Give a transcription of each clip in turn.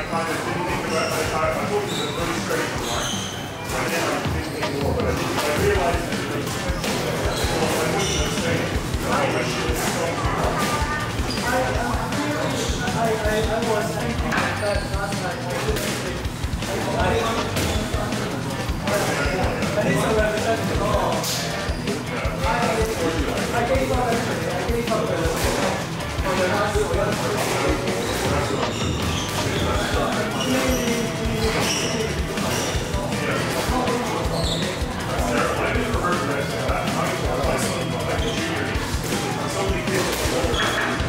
kind of didn't think about it. I thought it was a really straight one. And then I was thinking more, but I realized that it was well, I wouldn't have stayed. I wish it was strong too much. I was thinking that last night. I need some representative. I gave up everything. I gave up for the last I never heard that. My son, like a junior, so many kids.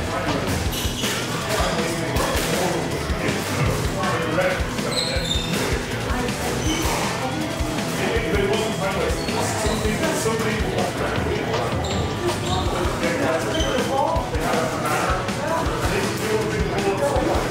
Some people walk back. They have a manner. They feel a bit more.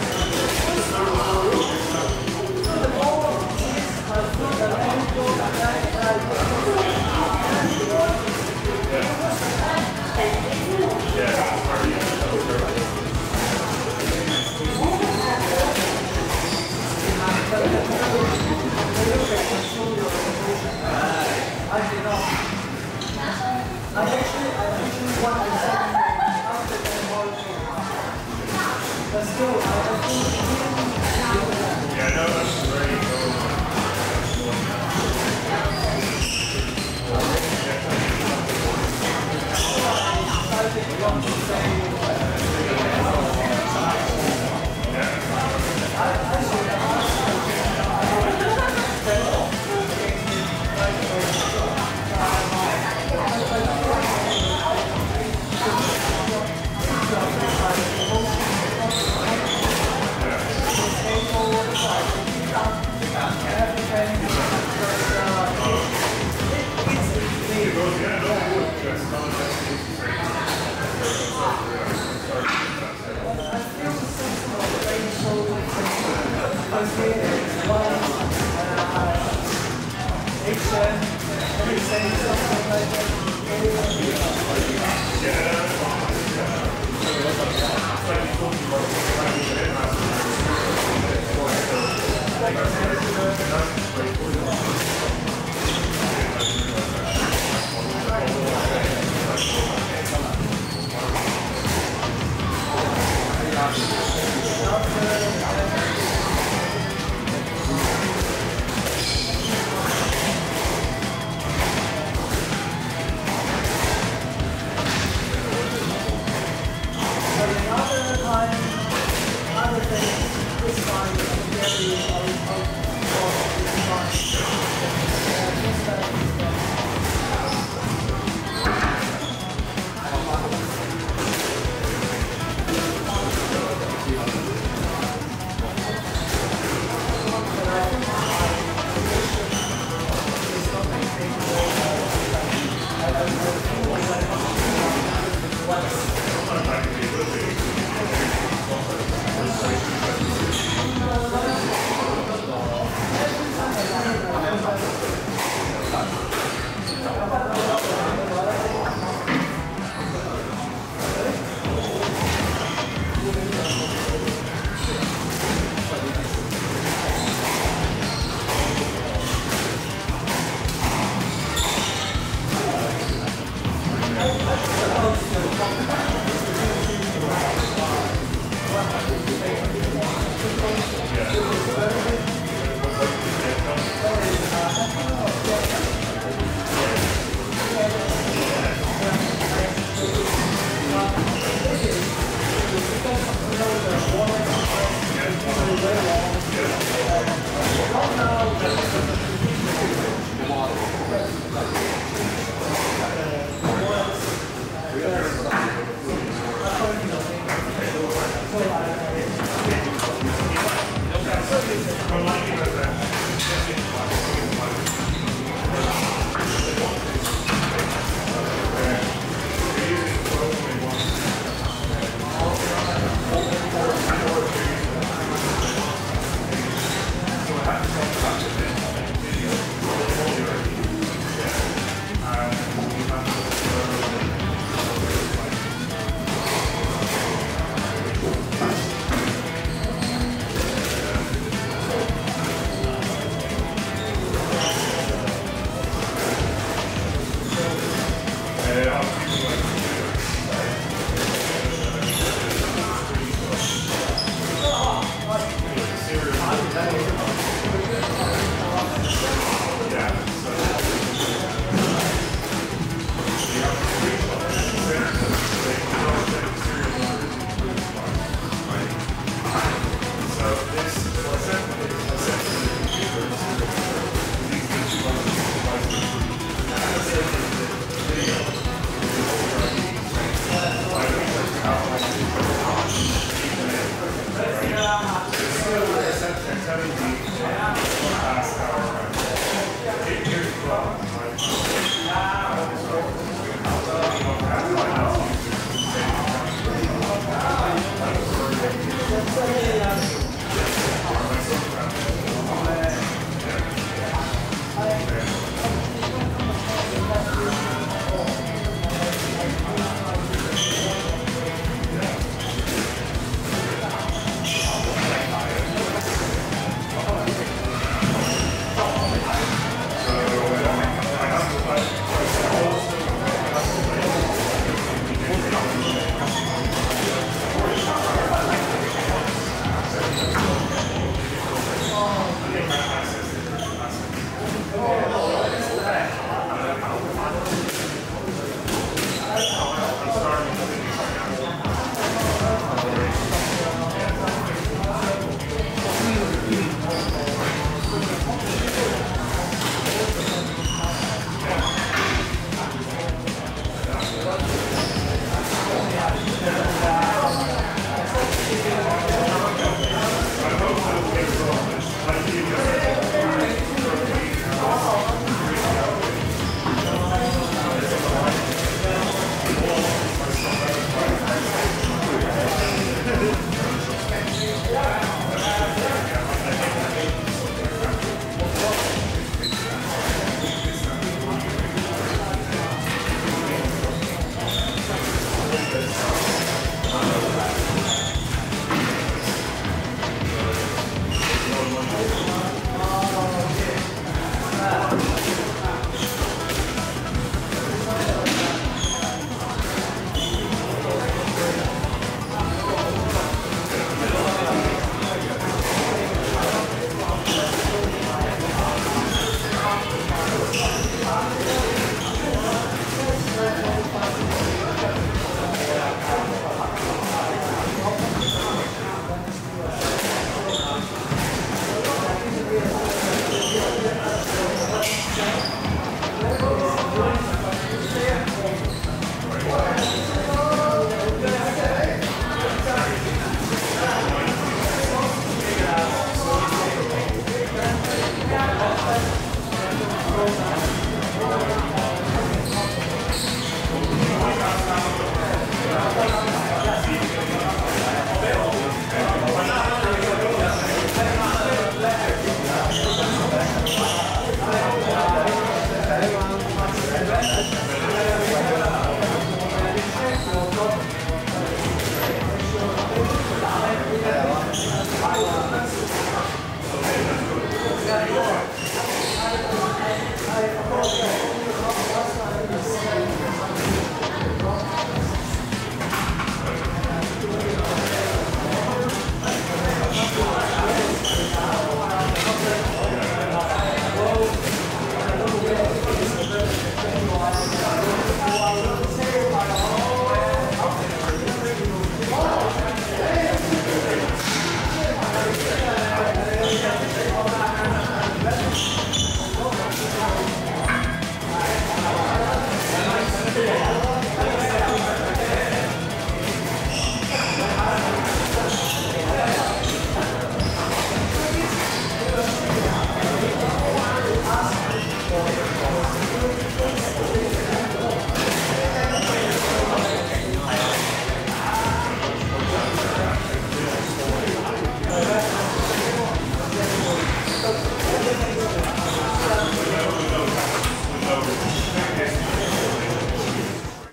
I did not. I actually want to say after the whole thing. But still, I think. Yeah, no, that's very cool. I think you want to say. Thank you.